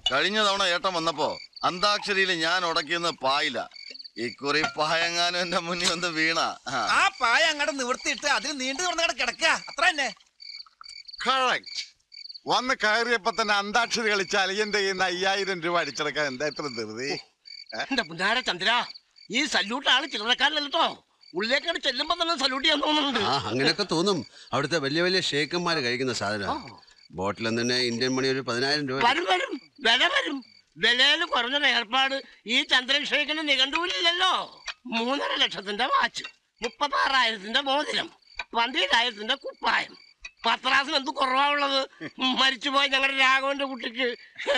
കഴിഞ്ഞ തവണ ഏട്ടൻ വന്നപ്പോ അന്താക്ഷരിയിൽ ഞാൻ ഉടക്കിയെന്ന് പായില്ല. ഇക്കുറി പായങ്ങാനും എന്റെ മുന്നിൽ വന്ന് വീണ. ആ പായ അങ്ങോട്ട് നിവർത്തിയിട്ട് അതിൽ നീണ്ടു തുറന്നങ്ങടെ കിടക്കുക. അത്ര തന്നെ. വന്ന് കയറിയപ്പോ തന്നെ അന്താക്ഷരി കളിച്ച അലിയന്റെ കയ്യിൽ നിന്ന് 5000 രൂപ അടിച്ചെടുക്കാൻ എന്താ ഇത്ര ധൃതി? എന്റെ പുന്നാര ചന്ദ്ര, ഈ സല്യൂട്ട് ആള് ചില്ലറക്കാരല്ലോ. ഉള്ളിലേക്കാണ് ചെല്ലുമ്പോ തന്നെ സല്യൂട്ട് ചെയ്യാൻ തോന്നുന്നുണ്ട്. അങ്ങനെയൊക്കെ തോന്നും. അവിടുത്തെ വലിയ വലിയ ഷേക്കന്മാര് കഴിക്കുന്ന സാധനം. ബോട്ടിൽ തന്നെ ഇന്ത്യൻ മണി ഒരു 10000 രൂപ വരും. വില വരും. വിലയിൽ കുറഞ്ഞൊരു ഏർപ്പാട് ഈ ചന്ദ്രശേഖരന് നിഘണ്ടുവില്ലല്ലോ. 3.5 ലക്ഷത്തിന്റെ വാച്ച്, 36,000 മോതിരം, 12,000 കുപ്പായം. പത്രാസിന് എന്ത് കുറവാണുള്ളത്? മരിച്ചുപോയ ഞങ്ങളുടെ രാഘവന്റെ കുട്ടിക്ക്.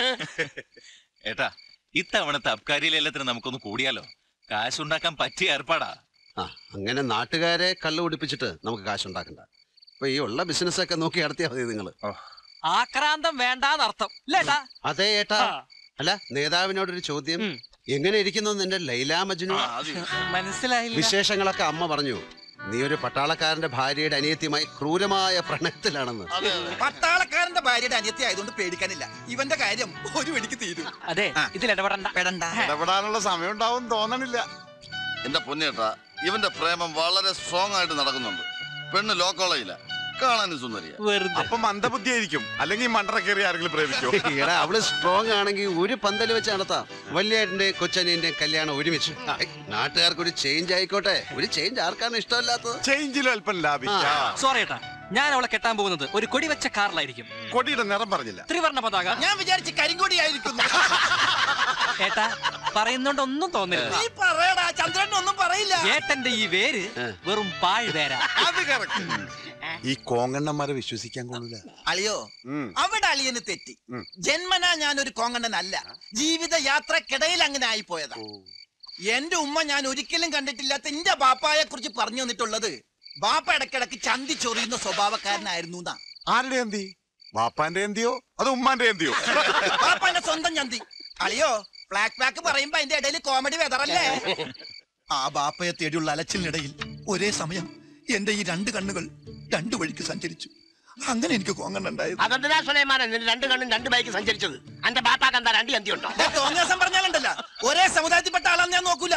ഏട്ടാ, ഇത്തവണത്തെ അബ്കാരി ലേലത്തിന് നമുക്കൊന്ന് കൂടിയാലോ? കാശുണ്ടാക്കാൻ പറ്റിയ ഏർപ്പാടാ. അങ്ങനെ നാട്ടുകാരെ കള്ളു കുടിപ്പിച്ചിട്ട് നമുക്ക് കാശുണ്ടാക്കണ്ട. ഇപ്പൊ ഈ ഉള്ള ബിസിനസ് ഒക്കെ നോക്കി നടത്തിയാൽ മതി നിങ്ങള്. ആക്രാന്തം വേണ്ടാന്നർത്ഥം. അതെ ഏട്ടാ. അല്ല, നേതാവിനോടൊരു ചോദ്യം. എങ്ങനെ ഇരിക്കുന്നു നിന്റെ ലൈല മജ്നു? മനസ്സിലായില്ല. വിശേഷങ്ങളൊക്കെ അമ്മ പറഞ്ഞു. നീ ഒരു പട്ടാളക്കാരന്റെ ഭാര്യയുടെ അനിയത്തിയുമായി ക്രൂരമായ പ്രണയത്തിലാണെന്ന്. പട്ടാളക്കാരന്റെ ഭാര്യയുടെ അനിയത്തി ആയതുകൊണ്ട് പേടിക്കാനില്ല. ഇവന്റെ കാര്യം ഒരു വെടിക്ക് തീരും. അതെ, ഇതിൽ ഇടപെടാനുള്ള സമയം ഉണ്ടാവും തോന്നണില്ല. എന്റെ പൊന്നേട്ടാ, ഇവന്റെ പ്രേമം വളരെ സ്ട്രോങ് ആയിട്ട് നടക്കുന്നുണ്ട്. പെണ്ണ് ലോ കോളേജില, കാണാനും സുന്ദരിയ. അപ്പൊ മന്ദബുദ്ധി ആയിരിക്കും, അല്ലെങ്കിൽ മണ്ടറ കയറി ആരെങ്കിലും പ്രേമിക്കോ? എടാ, അവള് സ്ട്രോങ് ആണെങ്കിൽ ഒരു പന്തല് വെച്ച് നടത്താം. വലിയേട്ടന്റെ കൊച്ചനിന്റെ കല്യാണം ഒരുമിച്ച്. നാട്ടുകാർക്ക് ഒരു ചേഞ്ച് ആയിക്കോട്ടെ. ഒരു ചേഞ്ച് ആർക്കാണ് ഇഷ്ടമല്ലാത്തത്? ചേഞ്ചിലും അല്പം ലാഭിക്കാം. സോറി ഏട്ടാ, ഞാൻ അവളെ കെട്ടാൻ പോകുന്നത് ഒരു കൊടി വെച്ച കാറിലായിരിക്കും. കൊടിയുടെ നിറം പറഞ്ഞില്ല. ത്രിവർണ്ണ പതാക. ഞാൻ വിചാരിച്ച് കരിങ്കൊടി ആയിരിക്കുന്നു. ഏട്ടാ, പറയുന്നോണ്ടൊന്നും തോന്നില്ല. നീ പറയടാ, ചന്ദ്രൻ ഒന്നും പറയില്ല. ഏട്ടന്റെ ഈ വേര് വെറും പാഴ് വേരാ. അത് കറക്റ്റ്. ഈ കോങ്ങണ്ണന്മാരെ വിശ്വസിക്കാൻ കൊള്ളില്ല. അളിയോ, അവിടെ അളിയന് തെറ്റി. ജന്മനാ ഞാനൊരു കോങ്ങണ്ണനല്ല. ജീവിത യാത്രക്കിടയിൽ അങ്ങനെ ആയിപ്പോയതാ. എന്റെ ഉമ്മ ഞാൻ ഒരിക്കലും കണ്ടിട്ടില്ലാത്ത എന്റെ ബാപ്പായെ കുറിച്ച് പറഞ്ഞു തന്നിട്ടുള്ളത് ബാപ്പ ഇടക്കിടക്ക് ചന്തി ചൊറിയുന്ന സ്വഭാവക്കാരനായിരുന്നു. ആരുടെ എന്തി? ബാപ്പാന്റെ എന്തിയോ അത് ഉമ്മാന്റെ എന്തിയോ? ബാപ്പാന്റെ സ്വന്തം ചന്തി. അളിയോ, ഫ്ലാഷ് ബാക്ക് പറയുമ്പോ അതിന്റെ ഇടയിൽ കോമഡി വെതറല്ലേ? ആ ബാപ്പയെ തേടിയുള്ള അലച്ചിലിനിടയിൽ ഒരേ സമയം എന്റെ ഈ 2 കണ്ണുകൾ 2 വഴിക്ക് സഞ്ചരിച്ചു. അങ്ങനെ എനിക്ക് കോങ്ങണ്ണുണ്ടായത്. അതെന്തിനാ സുലൈമാനെ 2 കണ്ണും 2 ബൈക്ക് സഞ്ചരിച്ചത്? എന്റെ ബാപ്പാക്ക് എന്താ 2 അന്തി ഉണ്ടോ? തോന്നിയാസം പറഞ്ഞാലുണ്ടല്ല, ഒരേ സമുദായത്തിൽപ്പെട്ട ആളാന്ന് ഞാൻ നോക്കൂല.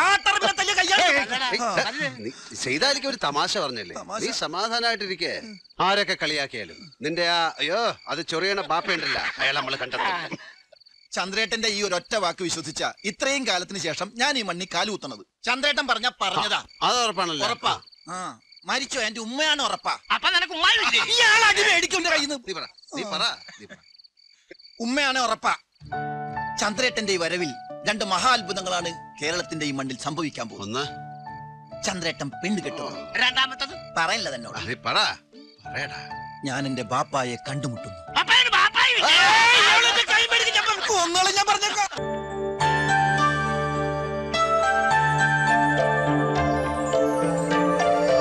ചെയ്താലിക്ക് ഒരു തമാശ പറഞ്ഞല്ലേ. നീ സമാധാനായിട്ടിരിക്കേ. ആരൊക്കെ കളിയാക്കിയാലും നിന്റെ അയ്യോ അത് ചൊറിയണ ബാപ്പയുണ്ടല്ല, അയാൾ നമ്മള് കണ്ടെത്തും. ചന്ദ്രേട്ടന്റെ ഈ ഒരൊറ്റ വാക്ക് വിശ്വസിച്ച ഇത്രയും കാലത്തിന് ശേഷം ഞാൻ ഈ മണ്ണി കാലുകുത്തുന്നത്. ചന്ദ്രേട്ടൻ പറഞ്ഞതാ. അത് ഉറപ്പാണല്ലോ. ഉറപ്പാ. മരിച്ചോ എന്റെ ഉമ്മയാണ് ഉറപ്പാ. അപ്പൊ നിനക്ക് ഉമ്മായില്ലേ? ഉമ്മയാണ് ഉറപ്പാ. ചന്ദ്രേട്ടന്റെ ഈ വരവിൽ 2 മഹാത്ഭുതങ്ങളാണ് കേരളത്തിന്റെ ഈ മണ്ണിൽ സംഭവിക്കാൻ പോകുന്നത്. ചന്ദ്രേട്ടൻ പെണ്ണ് കെട്ടുന്നു. രണ്ടാമത്തത് പറയല്ല തന്നോട്. ഞാൻ എന്റെ ബാപ്പായെ കണ്ടുമുട്ടുന്നു. ഞാൻ പറഞ്ഞേക്കാം.